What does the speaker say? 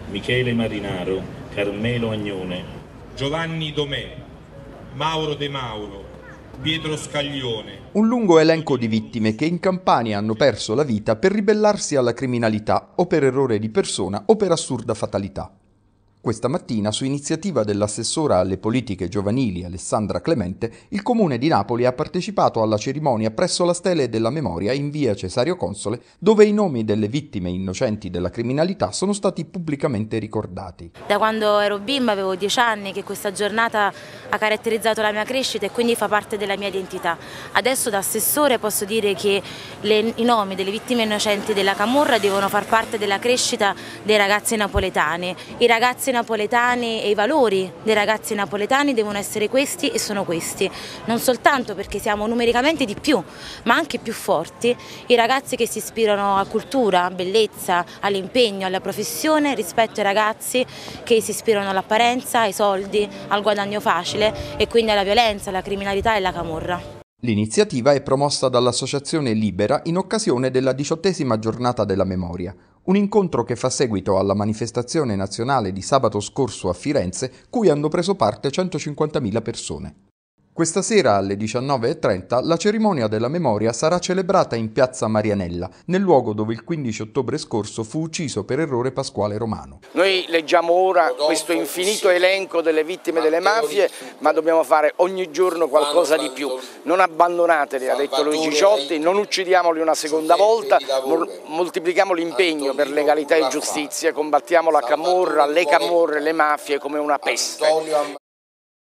Michele Marinaro, Carmelo Agnone, Giovanni Domè, Mauro De Mauro, Pietro Scaglione. Un lungo elenco di vittime che in Campania hanno perso la vita per ribellarsi alla criminalità o per errore di persona o per assurda fatalità. Questa mattina, su iniziativa dell'assessora alle politiche giovanili Alessandra Clemente, il Comune di Napoli ha partecipato alla cerimonia presso la Stele della Memoria in via Cesario Console, dove i nomi delle vittime innocenti della criminalità sono stati pubblicamente ricordati. Da quando ero bimba, avevo 10 anni, che questa giornata ha caratterizzato la mia crescita e quindi fa parte della mia identità. Adesso da assessore posso dire che i nomi delle vittime innocenti della camorra devono far parte della crescita dei ragazzi napoletani. I ragazzi napoletani e i valori dei ragazzi napoletani devono essere questi e sono questi, non soltanto perché siamo numericamente di più, ma anche più forti, i ragazzi che si ispirano a cultura, a bellezza, all'impegno, alla professione, rispetto ai ragazzi che si ispirano all'apparenza, ai soldi, al guadagno facile e quindi alla violenza, alla criminalità e alla camorra. L'iniziativa è promossa dall'Associazione Libera in occasione della 18ª giornata della memoria, un incontro che fa seguito alla manifestazione nazionale di sabato scorso a Firenze, cui hanno preso parte 150.000 persone. Questa sera alle 19:30 la cerimonia della memoria sarà celebrata in piazza Marianella, nel luogo dove il 15 ottobre scorso fu ucciso per errore Pasquale Romano. Noi leggiamo ora questo infinito elenco delle vittime delle mafie, ma dobbiamo fare ogni giorno qualcosa di più. Non abbandonateli, ha detto Luigi Ciotti, non uccidiamoli una seconda volta, moltiplichiamo l'impegno per legalità e giustizia, combattiamo la camorra, le camorre, le mafie come una peste.